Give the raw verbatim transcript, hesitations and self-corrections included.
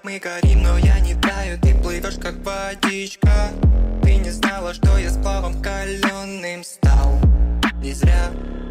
Мы горим, но я не таю, ты плывешь как водичка. Ты не знала, что я сплавом каленым стал. Не зря